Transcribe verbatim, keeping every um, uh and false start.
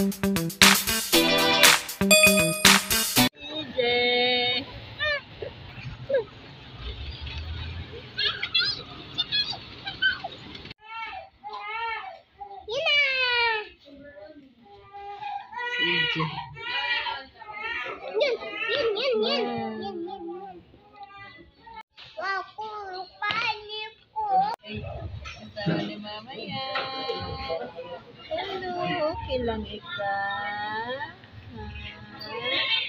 C J. Yan, yan, yan, yan. Yan, yan, yan. Ako, panik ko. Kasama ni Mama yan. Hello, okay lang ikaw? Ha?